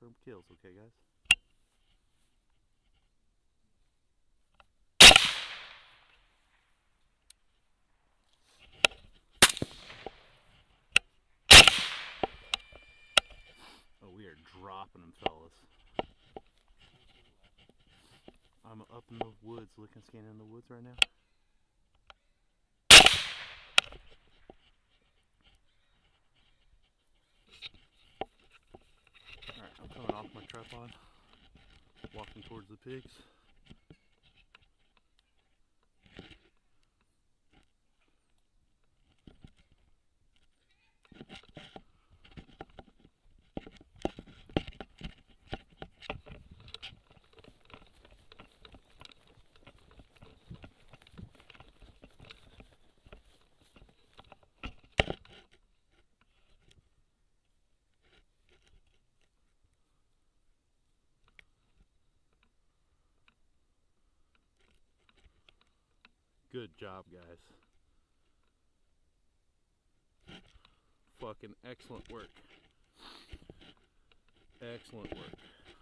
confirmed kills, okay, guys? Oh, we are dropping them, fellas. I'm up in the woods, scanning the woods right now. Alright, I'm coming off my tripod, walking towards the pigs. Good job, guys. Fucking excellent work. Excellent work.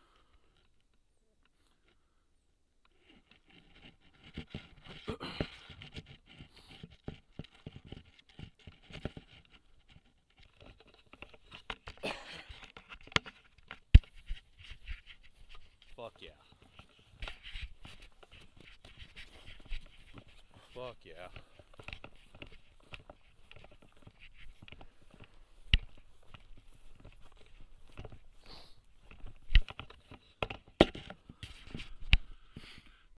Fuck yeah. Fuck yeah.